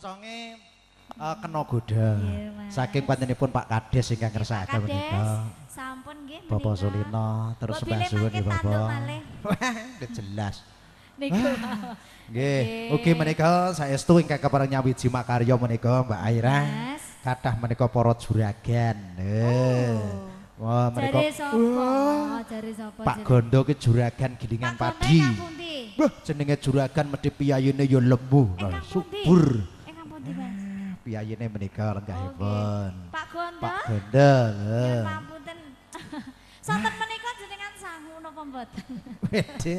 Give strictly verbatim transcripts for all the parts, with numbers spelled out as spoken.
ponconge uh, kena goda. Saking panjenenganipun Pak Kades ingkang ngersakaken menika. Sampun nggih menika. Bapak Sulino terus Mbah Suwun nggih Bapak. Wah, jelas. Niku. Nggih, ugi menika saestu ingkang kepareng nyawiji makarya menika Mbak Aira. Kathah menika para juragan. Nggih. Wah, menika. Jare sapa? Jare sapa? Pak Gondo ki juragan gilingan padi. Wah, jenenge juragan medhi piyayine ya lembu, subur. Ingkang pundi, Mas? Piyayine menika lenggahipun. Pak Gondo. Pak Gondo. Ya pamunten. Sonten menika jenengan sangu napa mboten? Wede.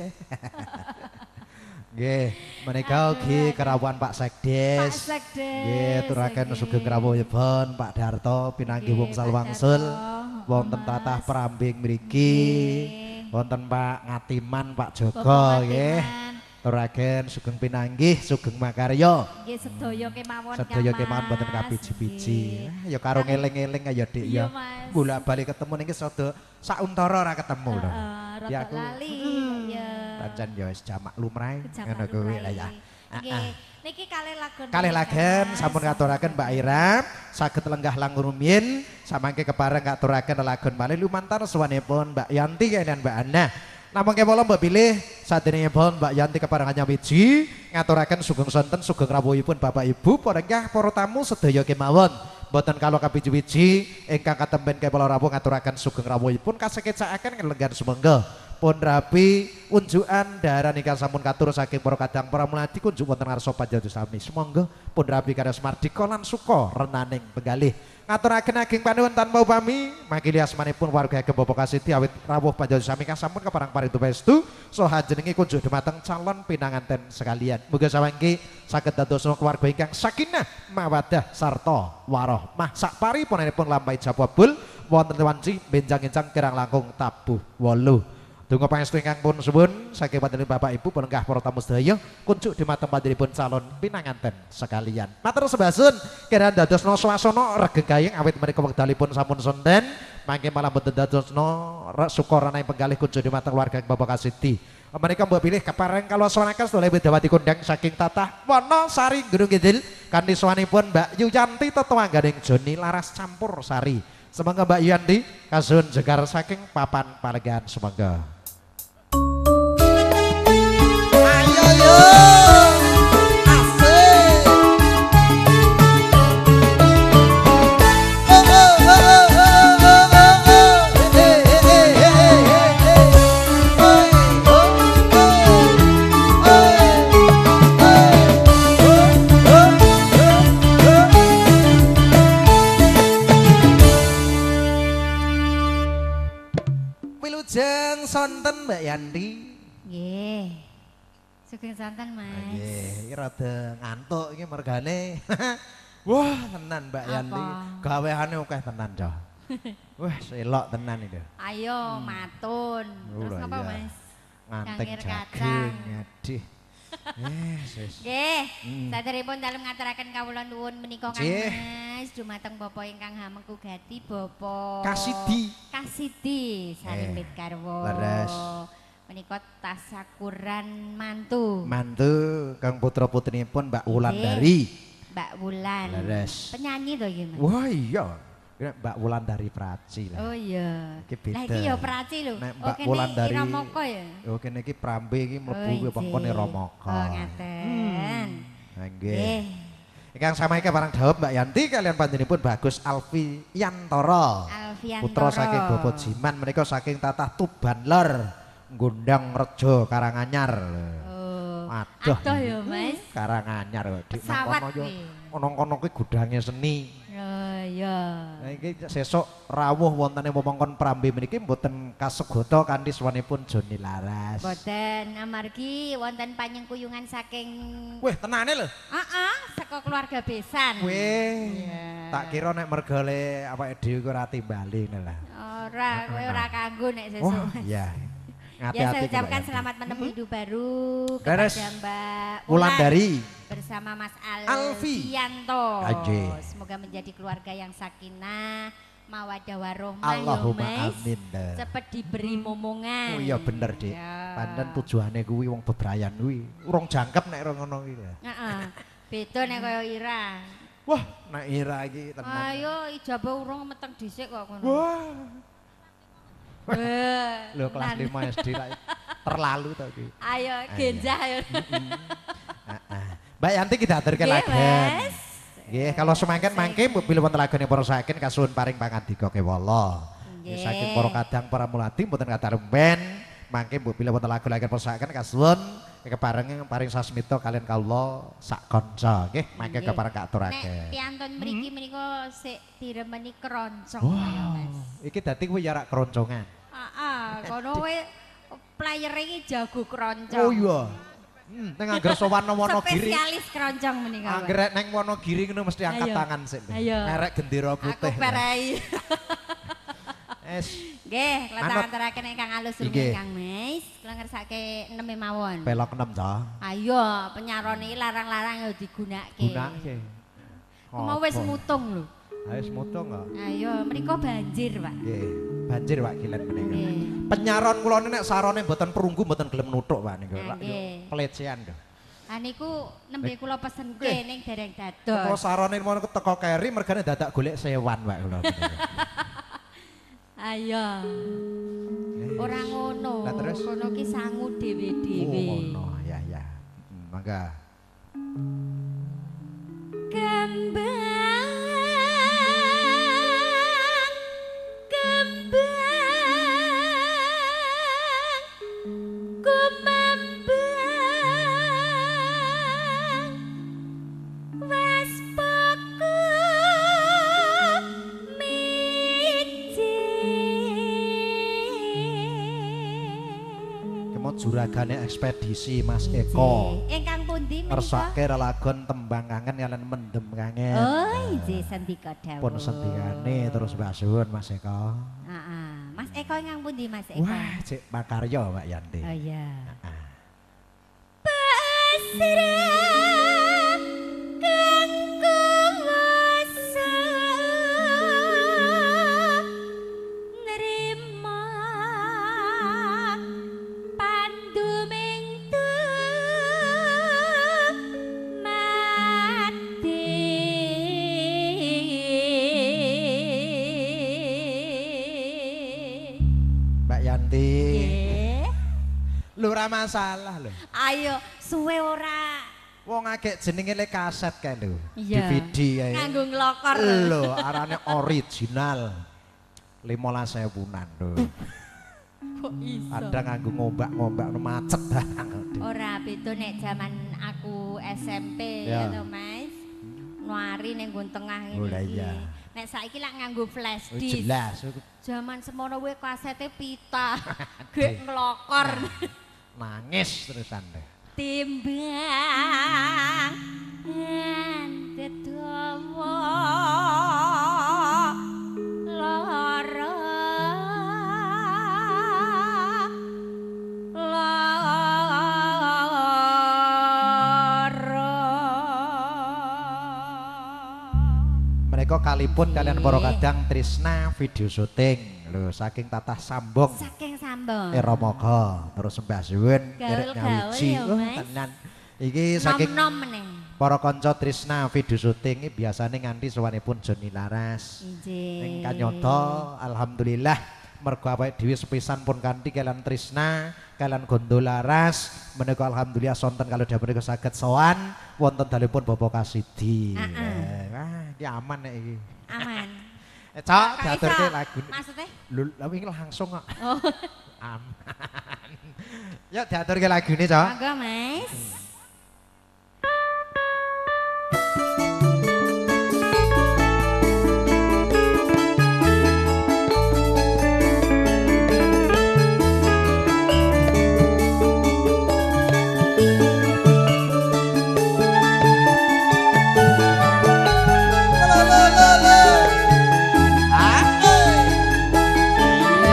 Nggih, menika ugi kerawan Pak Sekdes. Pak Sekdes. Nggih, turaken sugeng rawuhipun Pak Darto pinanggih wangsul wangsul. Wonten tatah prambing mriki. Wonten Pak Ngatiman, Pak Joko nggih. Turaken sugeng pinanggih, sugeng makarya. Nggih sedaya kemawon Kang. Sedaya kemawon boten kabiji-biji. Ya karo ngeling-eling ya Dik ya. Bola-bali ketemu niki sada sauntara ora ketemu lho. Ya aku lali ya. Pancen ya wis jamak lumrahe ngono kuwi lah ya. Nggih. Niki kalih lagen. Kalih lagen sampun ngaturaken Mbak Ira, saged lenggah langur rumiyin samangke kepareng ngaturaken lagen malih lumantar suwanipun Mbak Yanti kaliyan Mbak Ana. Namung kewala mbok pilih saderengipun Mbak Yanti kepareng nyawiji ngaturaken sugeng sonten sugeng rawuhipun Bapak Ibu para engkang para tamu sedaya kemawon. Boten kalau kabiji-biji ingkang katemben kewala rawuh ngaturaken sugeng rawuhipun kasekecakaken lenggan sumangga. Pun rapi unjukan daharan ingkang sampun katur saking para kadang para muladi kunjuk wonten ngarsa panjenengan sami. Sumangga pun rapi kados mardika lan suka renaning penggalih. Ngaturaken ageng panuwun tanpa upami makili asmanipun warga ageng Bapak Kasiti awit rawuh panjenengan sami kang sampun keparang parintu pestu saha jenenge kunjuk dumateng calon pinanganten sekalian. Muga sawangke saged dadosa keluarga ingkang sakinah mawaddah sarta warahmah. Sakparipunipun lampahi jababul wonten wanci benjang-enjang kirang langkung tabuh wolu. Tunggu pangestu ingkang pun suwun saking panjenengan Bapak Ibu penenggah para tamu sedaya kunjuk dhumateng panjenenganipun calon pinanganten sekalian. Matur sebasun kirang dadosna swasana regegayeng awit menika wekdalipun sampun sonten mangke malah boten dadosna sukarana penggalih kunjuk dhumateng keluarga Bapak Kasiti. Menika mbok pilih kepareng kalau swanaken sedaya widawati kondang saking tatah Wonosari Gunung Kidul kanthi swanipun Mbak Yuyanti tetangganing Joni Laras campur sari. Semoga Mbak Yuyanti kasun jegar saking papan palegan semoga. Ayo yo asik. Oh oh oh oh oh oh. Hey hey hey hey hey. Oi oh oh. Wilujeng sonten Mbak Yanti. Nggih. Sugeng santen Mas. Nggih, iki rada ngantuk iki mergane. Wah, tenan Mbak Yanti. Gaweane akeh tenan, Cah. Wah, selok tenan iki. Ayo matun. Terus apa Mas? Ngantek jaging, adih. Eh, sis. Nggih, saderipun dalem ngaturaken kawula nuwun menika Kang Mas dumateng Bapak ingkang hamengku gati Bapak Kasidi. Kasidi Sarimbit Karwo. Leres. Menika tasakuran mantu. Mantu Kang putra putrinipun Mbak Wulandari. Mbak Wulan. Leres. Penyanyi to iki Mas. Wah iya. Mbak Wulandari Praci lah. Oh iya. Iki beda. Lah iki ya Praci lho. Nek Mbak Wulandari Ramoko ya. Oh kene iki Prambe iki mlebu wewengkone Ramaka. Oh ngaten. Nggih. Ingkang samaike barang dawuh Mbak Yanti kalian panjenenganipun Bagus Alfiantoro. Alfiantoro. Putra saking Bobo Jiman menika saking tatah Tuban Lor. Gondang Rejo Karanganyar. Oh. Aduh. Aduh ya Mas. Karanganyar kok. Pesawat kuwi. Ono-ono kuwi gudange seni. Oh iya. Nah iki sesuk rawuh wontene wewengkon Prambe mriki mboten kasegata kanthi swanipun Joni Laras. Mboten amargi wonten panyengkuyungan saking Wih, tenane lho. Heeh, saka keluarga besan. Wih. Tak kira nek mergole awake dhewe ku ora timbali lah. Ora, kowe ora kanggo nek sesuk. Oh, iya. Ya saya ucapkan selamat menempuh hidup baru kepada Mbak Wulandari bersama Mas Alfianto. Semoga menjadi keluarga yang sakinah, mawaddah warohmah. Allahumma amin. Cepet diberi momongan. Oh iya bener Dik. Pancen tujuane kuwi wong bebrayan kuwi urung jangkep nek ora ngono kuwi. Heeh. Beda nek kaya Ira. Wah, nek Ira iki tenan. Ayo ijabah urung meteng dhisik kok ngono. Wah. Wah. Lho kelas lima S D lah. Terlalu to iki. Ayo genjah ayo. Heeh. Mbak Yanti kita aturke lagen. Nggih, kalau semangken mangke mobil wonten lagene para saken kasuwun paring pangandika kewala. Nggih, saking para kadang para mulati mboten kathah remben, mangke mobil wonten lagu-lagu para saken kasuwun kepareng paring sasmita kalian kawula sak kanca. Nggih, mangke kepareng katuraken. Nek piantun mriki menika sik diremeni keroncong wow. ya, Mas. Iki dadi kowe ya rak keroncongan. Heeh, kono kowe playere iki jago keroncong. Oh iya. Hmm, ning angger sowan Wonogiri. Spesialis keroncong menika. Angger ning Wonogiri ngono mesti angkat Ayo. tangan sik. Ayo. Merek gendera putih. Aku perai. Es. Nggih, Manut. kula aturaken ingkang alus Nggih. rumiyin Kang Mas. Kula ngersake enem mawon. Pelok enam ta. Ayo, penyaron iki larang-larang ya digunakake. Gunake. Mau wis mutung lho. Ayo wis mutung kok. Ayo, mriko banjir, Pak. Nggih, banjir Pak Kilen menika. Nggih. Penyaron kula nek sarone mboten perunggu mboten gelem nuthuk Pak niku. Ah, nggih. Pelecehan lho. Ah niku nembe kula pesenke Nggih. ning dereng Kula dados. sarone mau teko keri mergane dadak golek sewan Pak kula. Ayo. Ora ngono. Lah terus? Kono ki sangu dhewe-dhewe. Oh, ngono ya ya. Hmm, mangga. Kembang kembang kumambang was poko miji Kemot juragane ekspedisi Mas Eko. ingkang pundi menika? Ngersake relagon tembang kangen kalian mendem kangen. Oh, inggih sendika dawuh. Pun sendikane terus Mbak Suwun Mas Eko. Heeh. Mas Eko ingkang pundi Mas Eko? Wah, cek makarya Mbak Yanti. Oh iya. Ah. Pasrah kang kuwasa nerima panduming mati. Mbak Yanti. Nggih. Lho ora masalah lho. Ayo suwe ora Wong akeh jenenge le kaset kae lho. D Iya. V D kae. nganggo nglokor. Lho, arane original. limolas ewunan lho. Kok iso? Ada nganggo ngombak-ngombak macet barang. Ora beda nek jaman aku S M P Ya. ya to Mas. Nuari ning nggon tengah ngene Oh, lah iki. iya. Nek saiki lak nganggo flash Oh, disk. jelas. Jaman semono kuwi kasete pita. Gek nglokor. Nangis terusan deh. Timbang dedawa lara Mereka kalipun kalian para kadang tresna video syuting lho saking tatah sambung saking sambung. Eramoga terus Mbah Suwun Gaul-gaul nyawiji ya, oh, Mas. tenan iki saking Nom-nom meneh. para kanca tresna video syuting iki biasane nganti sowanipun Joni Laras Injih. ing kanyata alhamdulillah mergo awake dhewe sepisan pun kanthi kalian tresna kalian Gondo Laras menika alhamdulillah sonten kalau dhewe menika saged sowan wonten dalipun Bapak Kasidi. Ah, ah. Eh, Wah, iki aman nek iki. Aman. Eh, Cok, Kak diaturke Isa, lagu. Maksudnya? Lho, lha wingi langsung kok. Oh, Aman. Yuk diaturke lagune, Cok. monggo Mas.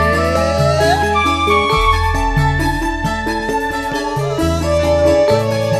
Ah, eh.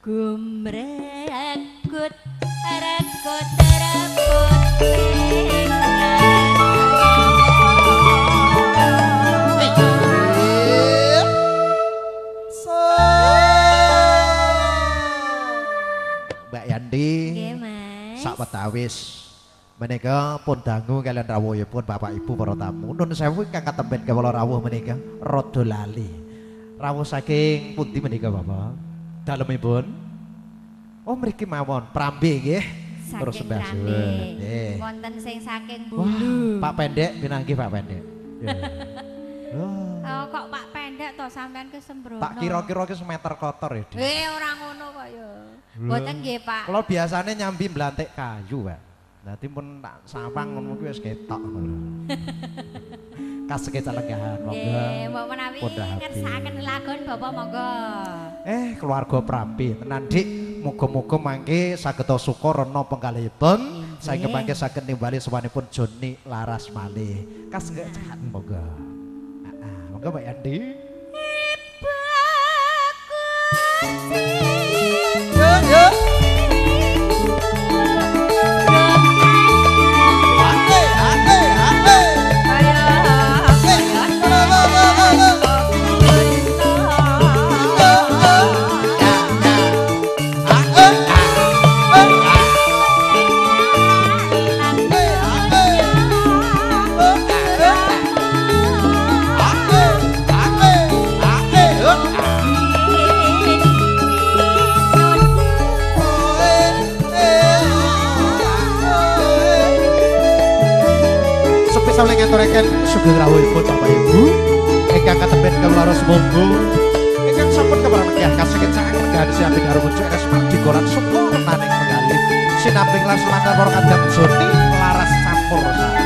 Gumrekut rekut rebut Mbak Yandi nggih Mas sak wetawis menika pun dangu kalian rawuhipun Bapak Ibu para tamu. Nun sewu ingkang katemben kawula rawuh menika rada lali. Rawuh saking pundi menika Bapak? Dalemipun? Oh mriki mawon, Prambe nggih. Terus saking Mbah Prambe Suwun. Nggih. wonten sing saking Wah, Bulu Pak Pendek pinanggih Pak Pendek. Ya. Oh. oh, kok Pak Pendek to sampean ke sembrono Tak kira-kira ki semeter kotor ya. Dik. eh ora ngono kok ya mboten nggih Pak Kalau biasanya nyambi belantik kayu, Pak. Nanti pun tak sawang ngono kuwi wis ketok ngono. Kaseke calenggahan monggo. nggih mbok menawi Pun rapi. ngersakaken lagon Bapak monggo Eh, keluarga Prambe tenan Dik. Muga-muga mangke saged suka rena penggalihipun. Saengga mangke saged nimbali sawanipun Joni Laras malih. Kas enggak jahat monggo. Heeh, monggo Mbak Yandi. Yo yo. Ate ate ate. Sampai ngaturaken sugeng rawuhipun Bapak Ibu ingkang katemben kawula semoga ingkang sampun keparenggan kaseged sanget regani siapi karo muncul resmi digoran syukur maning penggalih sinambing lan semantar para kadang Joni Laras campur sari.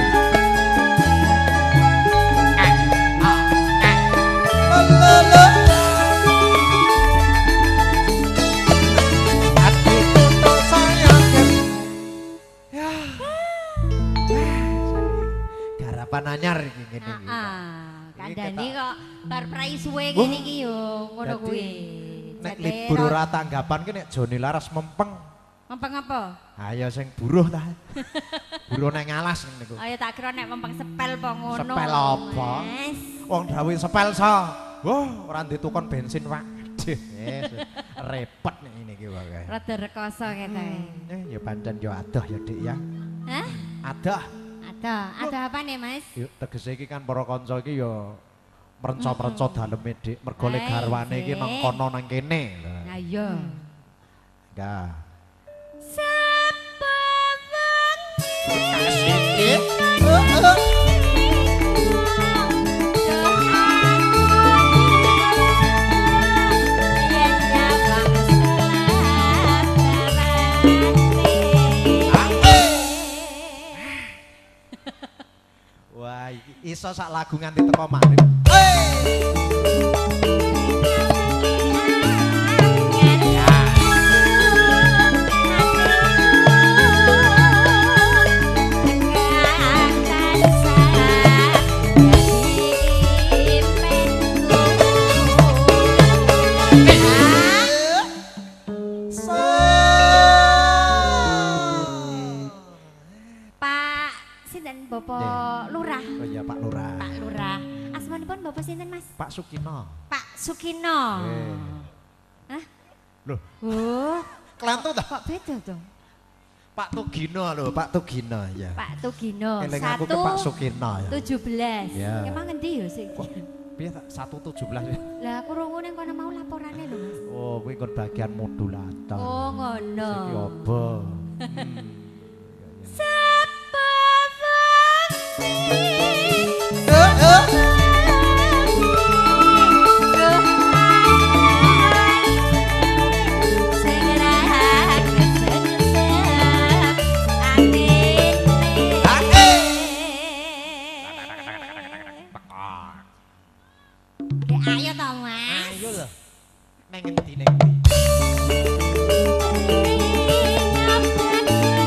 Anyar iki ngene iki. Heeh. Kandhane kok bar prai suwe ngene iki yo ngono kuwi. Nek libur ora tanggapan ki nek Joni Laras mempeng. Mempeng apa? Ayo sing buruh ta. Buruh nang alas niku. Ayo tak kira nek mempeng sepel apa ngono. Sepel apa? Mas. Wong dawuh sepel so. Wah, ora ditukon bensin, Pak. Yes, repot nek ngene iki wae. Rada rekoso kete. Eh, ya pancen yo adoh ya, Dik ya. Hah? Adoh. Ada, ada apa nih Mas? Yuk tegese iki kan para kanca iki ya merenca-merenca daleme Dik, mergo le garwane iki nang kono nang kene. Lah iya. Enggak. Sapa Kasih. Wah, iso sak lagu nganti teko maneh. Bapak Lurah. Oh iya Pak Lurah. Pak Lurah. Asmanipun Bapak sinten Mas? Pak Sukino. Pak Sukino. Eh. Hah? Loh. Oh, Kelantu ta? kok beda dong? Pak Tugino lho, Pak Tugino ya. Pak Tugino. Eling aku ke Pak Sukino ya. tujuh belas. Ya. Emang ngendi ya sih? Piye tak satu tujuh belas ya? Lah aku rungu ning kono mau laporane lho Mas. Oh, kuwi kon bagian modulator. Oh ngono. Iki opo? Hmm. Sapa ayo toh Mas. Ayo lho. Neng ngendi neng ngendi?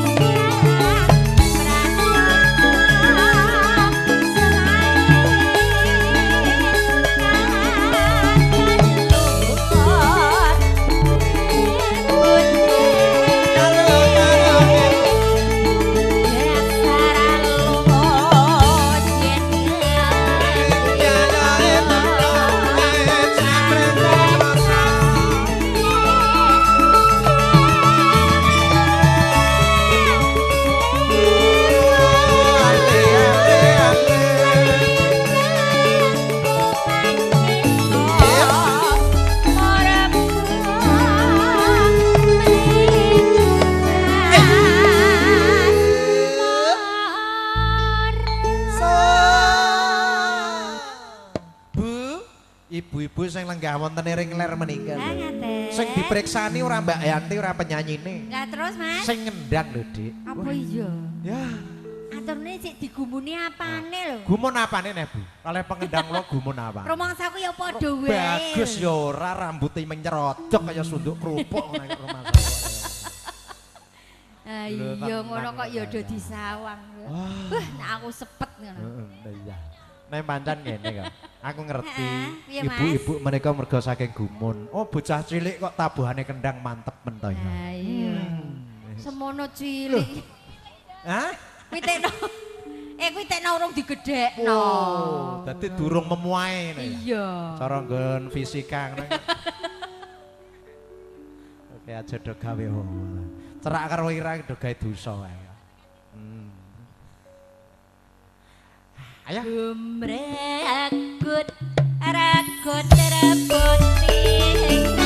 ibu-ibu sing lenggah wonten ing ler menika. Ah ngaten. Sing diperiksani ora Mbak Yanti ora penyanyine. Lah terus Mas? Sing ngendang lho, Dik. Apa iya? Ya. Aturne sik digumuni apane lho? Gumun apane nek, Bu? Kalih pengendang lo gumun apa? Rumangsaku ya padha wae. Bagus ya ora rambute menyerodok kaya sunduk kerupuk nek rumangsaku. Ah iya ngono kok ya do disawang. Wah, nek aku sepet ngono. Heeh, iya. Nek pancen ngene kok. Aku ngerti. Iya, Mas. Ibu-ibu menika mergo saking gumun. Oh, bocah cilik kok tabuhane kendang mantep men to ya. Ah iya. Semono cilik. Hah? Kuwi tekno. Eh kuwi tekno urung digedhekno. Oh, dadi durung memuai ngene ya. Iya. Cara nggon fisika ngono. Oke, aja do gawe homo. Cerak karo irang do gawe dosa wae. Hmm. Ayo. Gumragut ragut rebuti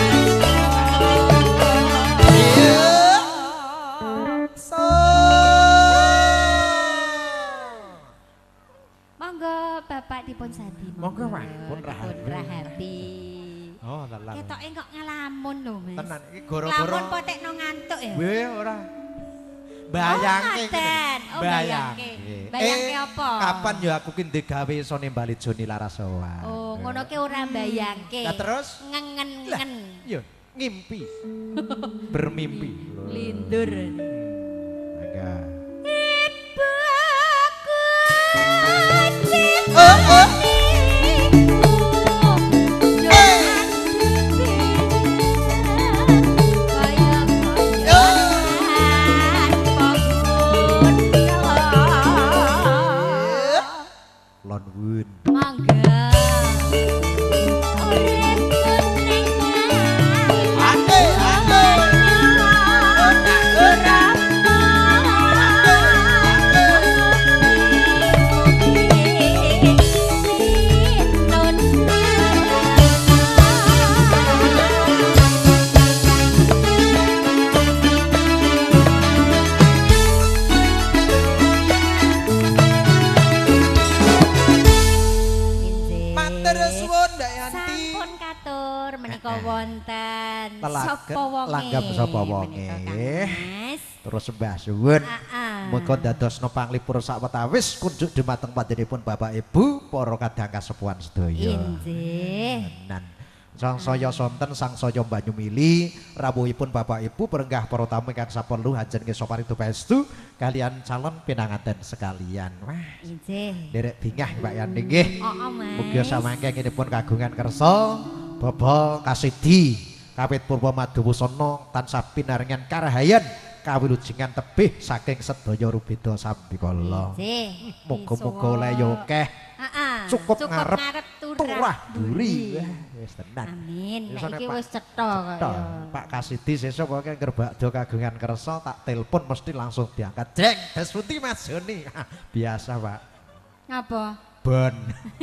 monggo Bapak dipun sadi. Monggo Pak, pun Dipun rahati. Oh, lalang. Ketoke kok ngelamun lho, Mas. Tenan iki gara-gara Lamun potekno ngantuk ya. Weh ora. Bayangke Oh, ngaten. Oh, bayangke. Bayangke apa? Kapan ya aku ki ndek gawe iso nimbali Joni Larasowan. Oh, ngono ki ora bayangke. Lah terus ngengen-ngen. yo ngimpi. Bermimpi. Lindur. Mangga. Oh, oh. Lonwun. Mangga. Ate, ate. Matur suwun Mbak Yanti. Sampun katur menika wonten Telaga- sapa wonge. langgam sapa wonge. menika, Kang Mas. Terus sembah suwun. Heeh. Muga dadosna panglipur sawetawis kunjuk dumateng padhanipun Bapak Ibu para kadang kasepuhan sedaya. Inggih. Tenan. Sang saya sonten sang saya Banyumili rawuhipun Bapak Ibu perenggah para tamu ingkang saperlu hajeng nggih paritu paestu kalian calon pinanganten sekalian. Wah, Inggih. derek bingah Mbak Yanti nggih. Oh, Mas. Mugi samangke nginipun kagungan kersa Bapa Kasidi Kapit Purba Madhuwusana tansah pinaringan karahayan kawilujengan tebih saking sedaya rubeda sambikala. Inggih. Muga-muga oleh yo akeh Heeh. cukup ngarep turah turah duri. Wah, wis tenan. Amin. Iso Nek nek iki Pak- wis cetha kok Tok, ya. Pak Kasidi sesuk pokoke ngerbakdo kagungan kersa tak telepon mesti langsung diangkat. Jeng, Des Putih Mas Joni. Biasa, Pak. Ngapa? Bon.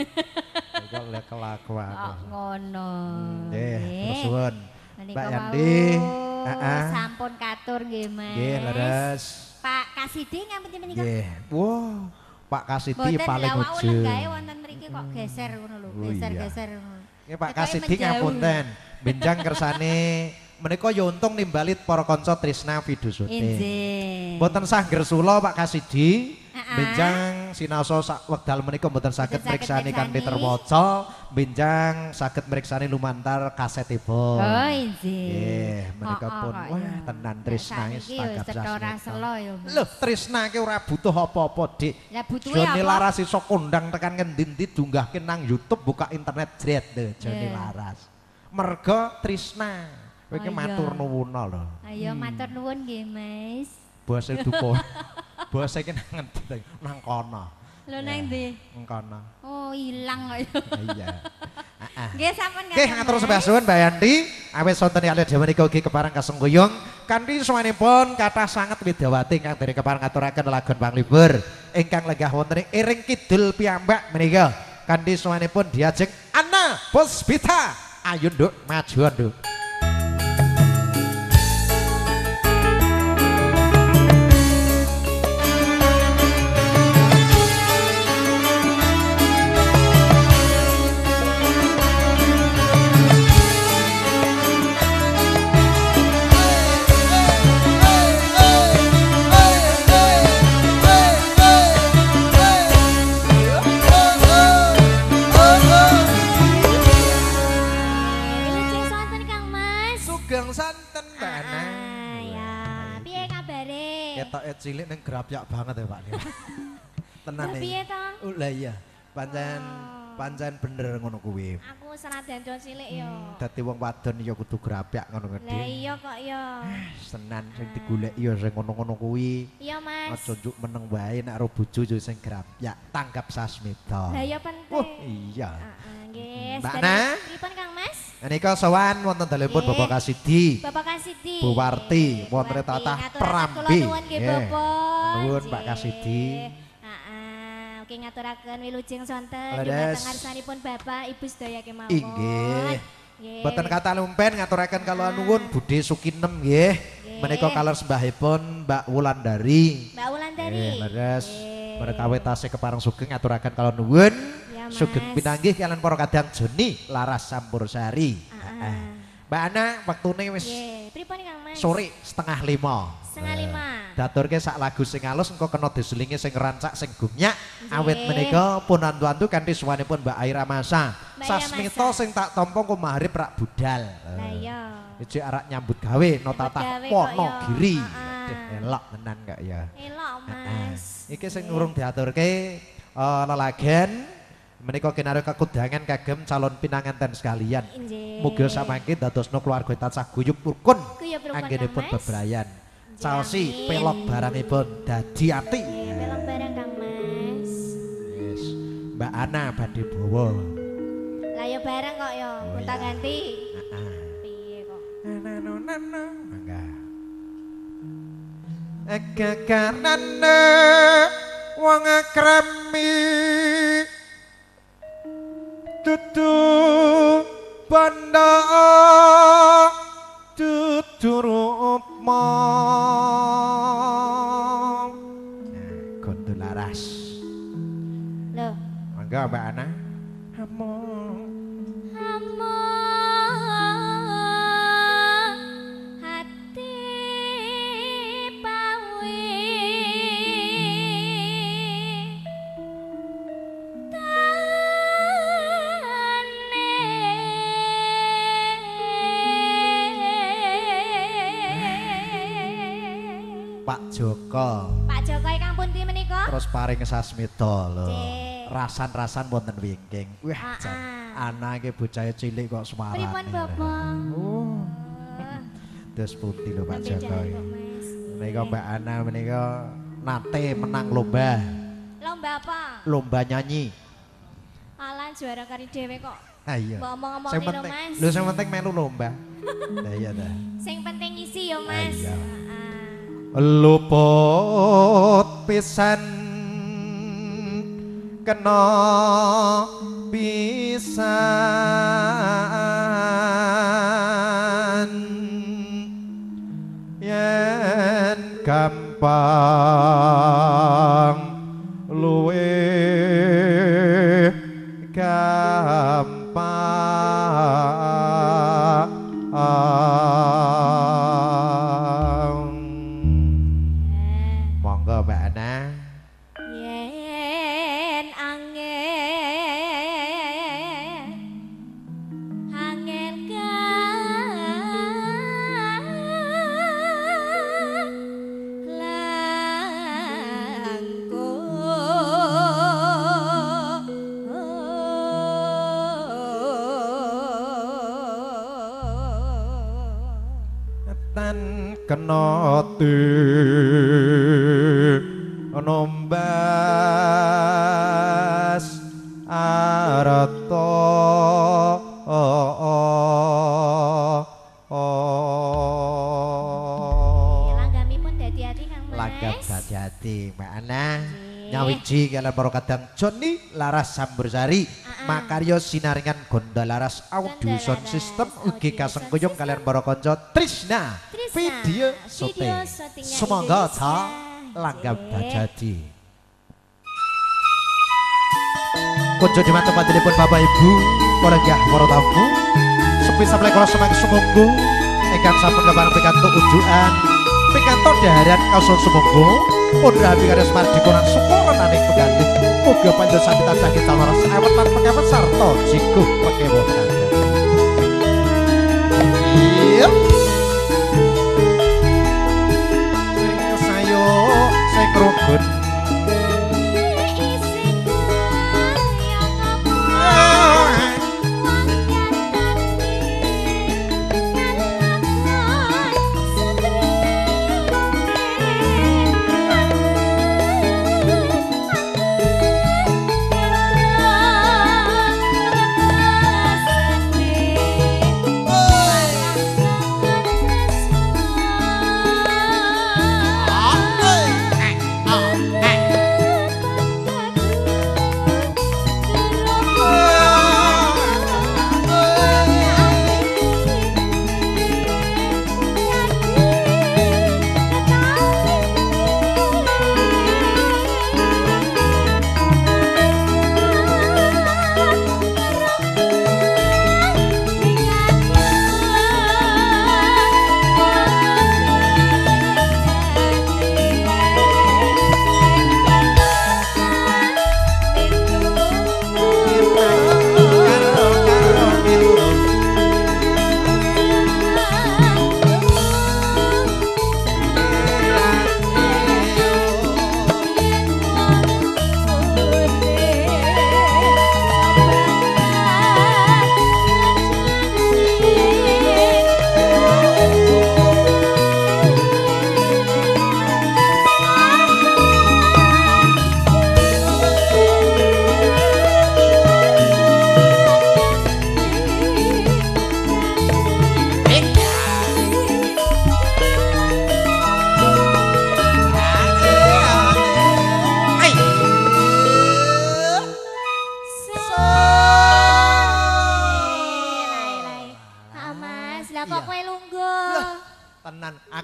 Kok lek kelakuan. Kok ngono. Nggih, terus suwun. Menika Mbak wau Yanti. Heeh. sampun katur nggih, Mas. Nggih, leres. Pak Kasidi ngapunten menika. Nggih. Wow, Pak Kasidi Mboten paling lah, wau ujung. lenggahe wonten mriki kok geser ngono lho, Oh, iya. geser-geser ngono. Nggih Pak Ketoke Kasidi menjauh. ngapunten. Benjang kersane menika yo untung nimbalit para kanca tresna Vidusute. Inggih. Mboten sah gersula Pak Kasidi. Heeh. Benjang sinaosa sak wekdal menika mboten saged Mboten saged mriksani kanthi mriksani. terwaca, benjang saged mriksani lumantar kasetipun. Oh, inggih. Nggih, menika Oh, oh, pun kok wah ya. tenan Nek tresna sakniki ya wis cetha ora selo ya. Mas. Lho, tresna ki ora butuh apa-apa, Dik. Lah butuhe Joni apa? Laras iso kondang tekan ngendi-endi dunggahke nang YouTube buka internet jret lho Joni Iya. Laras. Merga tresna. Kowe ki Oh, iya. matur nuwuna lho. Ayo matur nuwun nggih, Mas. Bose duko. Bose ki nang ngendi nang kono. Lho nang ndi? Nang kono. Oh, ilang kok ya. Iya. Heeh. Nggih sampun Oke, ngatur sembah suwun Mbak Yanti. Awit sonten kalih dewa menika ugi kepareng kasengguyung kanthi sawanipun kathah sanget widawati ingkang derek kepareng ngaturaken lagon panglipur ingkang lenggah wonten ing Iring Kidul piyambak menika. Kanthi sawanipun diajeng Anna Puspita. Ayo Nduk, maju Nduk. cilik ning grapyak banget ya Pak. Tenan Lah nih. piye to? Oh lah iya. Pancen Oh. pancen bener ngono kuwi. Aku senajan do cilik yo. Hmm, dadi wong wadon ya kudu grapyak ngono Lah gedhe. iya kok yo. Senan sing digolek ya sing ngono-ngono kuwi. Iya Mas. Aja njuk meneng wae nek karo bojo yo sing grapyak, tanggap sasmita. Lah iya penting. Oh iya. Heeh, nggih. Mbak Sedaya Na? Pripun Kang Mas? Menika sowan wonten dalemipun Nggih. Bapak Kasidi. Bapak Kasidi. Bu Warti, Nggih, Bu wonten Warti. tatah Ngaturaken Prambi. Kula nuwun nggih Nggih. Bapak. Nuwun Pak Nggih. Kasidi. Heeh, ugi ngaturaken wilujeng sonten Leres. dhumateng ngarsanipun Bapak Ibu sedaya kemawon. Inggih. Nggih. Boten kata lumpen ngaturaken kala nuwun Budhe Sukinem nggih. Menika kalor sembahipun Mbak Wulandari. Mbak Wulandari. Nggih, leres. Nggih. Berkawe tasih kepareng sugeng ngaturaken kala nuwun. Ya, Mas. Sugeng pinanggih kalian para kadang Joni Laras Sampursari. Heeh. Heeh. Mbak Ana wektune wis Nggih, pripun Kang Mas? sore setengah lima. Setengah lima. Daturke sak lagu sing alus engko kena diselingi sing rancak sing gumyak. Nggih. Awit menika pun antu-antu kanthi suwanipun Mbak Aira Masa. Mbak Aira Sasmita Masa. sing tak tampa ku mahrib rak budal. Lah iya. Iki arak nyambut gawe no tatah gawe kok Pono ya. Giri. Heeh. Deh, elok tenan kok ya. Elok Heeh. Mas. Iki sing urung diaturke eh, lelagen menika kinarep kekudangan kagem calon pinanganten sekalian. Nggih. Muga samangke dadosna keluarga tansah guyub rukun Guyub rukun, anggenipun Kang Mas. bebrayan. Nggih, Calsi amin. pelok barangipun dadi ati. Nggih, pelok barang Kang Mas. Yes. Mbak Ana badhe bawa. Lah ya barang kok ya, Oh, gonta iya. ganti. Heeh. Piye kok? Nano-nano. Mangga. Kekarane wong kremi dudu banda dudu rupma. Nah, gondo laras. Loh, Mangga Mbak Ana. Among among hati pawe tane. Pak Joko. Pak Joko ingkang pundi menika? Terus paring sasmita lho. Cek. Rasan-rasan wonten wingking. Wah, Ah, jan. ah. Anak iki bocah cilik kok semarang. Pripun Bapak? Oh, terus putih lho Pak Sambil Joko. jalan kok, Mas. Menika Mbak Ana menika nate menang lomba. Lomba apa? Lomba nyanyi. Alan juara kari dhewe kok. Ah iya. Mbok omong-omong Sing nih lho, penting, Mas. lho sing penting melu lomba. Lah iya ta. Sing penting isi yo, Mas. iya. Heeh. Luput pisan kena pisan yen gampang luwe gampang. Monggo Mbak Ana. Yen angin angin langkung Tan kena ti nombas arata langgamipun dadi ati Kang Mas. langgam dadi ati Mbak Ana Nggih. nyawiji kalian para kadang Joni Laras Sambursari makarya sinaringan Gonda Laras Audio Gonda Sound Laras System Audio ugi Sound kasengkuyung System. kalian para kanca Trisna Trisna, video video syuting syutingnya semoga Indonesia. ta langgam Nggih. dadi kunjung di mata pun Bapak Ibu para gah para tamu sepi sampai kalau semangki semunggu ikan sampun kebarang pikantuk ujuan pikantuk daharan kausul semunggu pun rapi karya semar dikonan syukuran anik pengganti moga panjang sampai tansah kita waras awet lan pengawet sarto jikuh pekewo pengganti iya sayo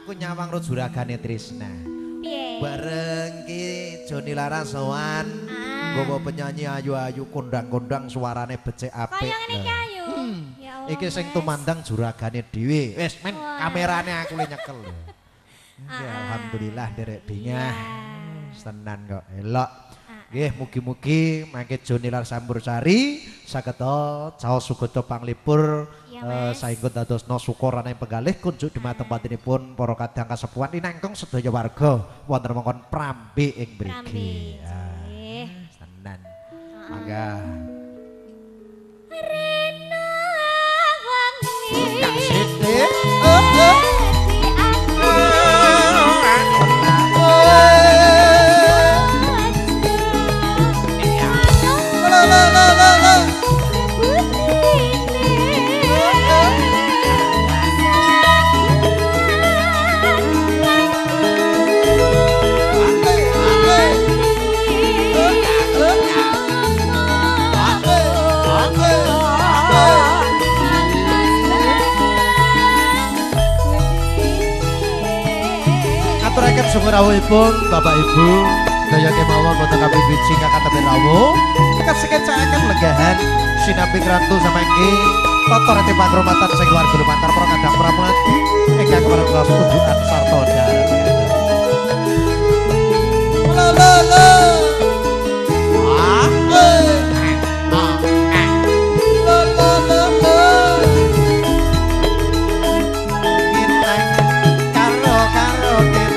Aku nyawang ro juragane Trisna. Piye? Bareng ki Joni Laras sowan. Ah. Gowo penyanyi ayu-ayu kondang-kondang suarane becik apik. Kaya ngene iki ayu. Hmm. Ya Allah. Iki sing Mas. tumandang juragane dhewe. Wis men Wah. kamerane aku le nyekel. Ah, Ya ah. alhamdulillah derek bingah. Iya. Tenan kok elok. Ah. Nggih mugi-mugi mangke Joni Laras Sambursari saged caos sugata panglipur Iya, eh, Mas. saengga dadosna sukurane penggalih kunjuk dhumateng patinipun para kadang kasepuhan inangkung sedaya warga wonten mongkon prambe ing mriki. Prambe, Ah, nggih. tenan. Ah. Mangga Rena wangi. Kak Siti. Oh, oh. La la la la la. Aturaken sumur rawuhipun Bapak Ibu sedaya kemawon boten kabeh biji kakak temen rawuh kasekecakaken legahan sinambi krantu samangke tata rete pangromatan sing warga lumantar para kadang pramulati ingkang keparengos unjukan sarta darat. La la la. Ah, eh. Ah, eh. La la la la. Kita karo karo kero.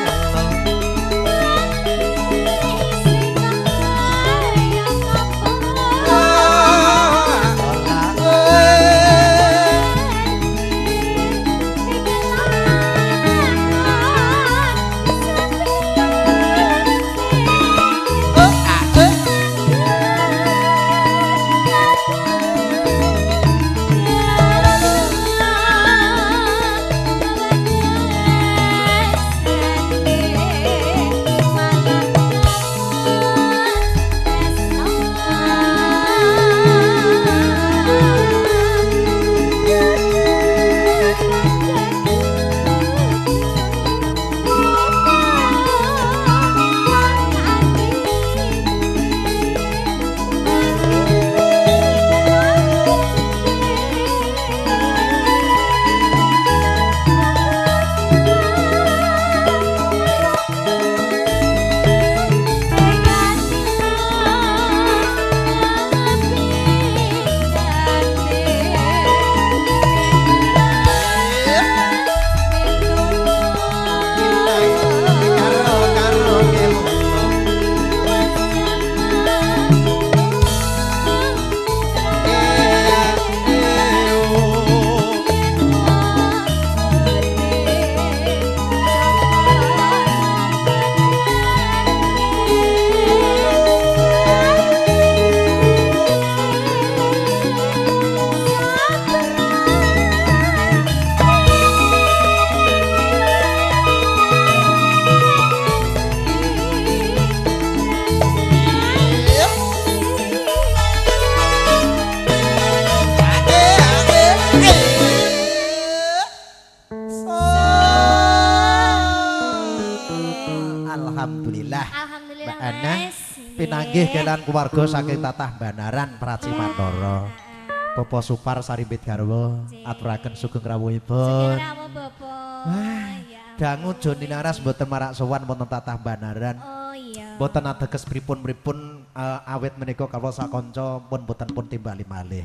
Alhamdulillah. Alhamdulillah, Mbak Ana Mas. pinanggih kelan keluarga saking tatah Banaran Praci Mantara. Bapak Supar Sarimbit Garwa aturaken sugeng rawuhipun. Segera Bapak. Wah, Ya. dangu Joni Laras mboten marak sowan wonten tatah Banaran. Oh iya. Mboten ateges pripun-pripun eh, awit menika kawula sakanca pun mboten pun timbali malih.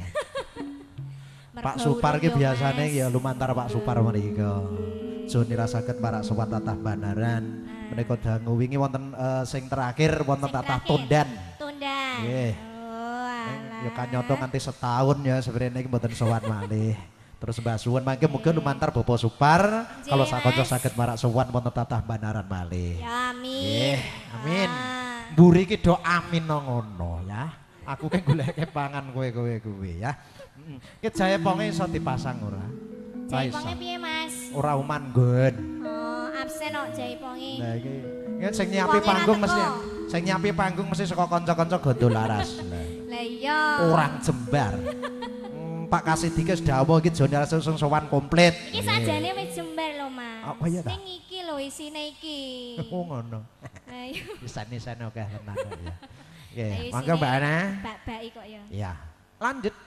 Pak Supar ki biasane ya lumantar Pak Supar menika. Joni rasaken marak sowan tatah Banaran. Menika dangu wingi wonten eh, sing terakhir wonten Sing tatah terakhir. Tundan. Tundan. Nggih. Oh, alah. Ya kanyoto nganti setahun ya sebenarnya iki mboten sowan malih. Terus Mbah Suwun mangke muga lumantar Bapak Supar kalau sakonco Mas. saged marak sowan wonten tatah Banaran malih. Ya amin. Nggih, amin. Ah. Mburi ki do amin no ngono ya. Aku ki goleke pangan kowe-kowe kuwi ya. Heeh. Ki jaeponge iso dipasang ora? Ora iso. Jaiponge piye, Mas? Ora umanggon. Oh, absen kok jaiponge. Nah iki iki sing nyiapi Wonge panggung ra mesti teko. sing nyiapi panggung mesti saka kanca-kanca Gondo Laras. Lah iya. Orang Jembar. Hmm, Pak Kasidike dawuh iki Joni Laras sing sowan komplit. Iki sajane wis jembar lho, Mas. Apa iya ta? Ning iki lho isine iki. Oh ngono. Ayo. Isan-isan oke tenan ya. Nggih, Ayo monggo Mbak Ana. Bak-baki kok ya. Iya. Lanjut.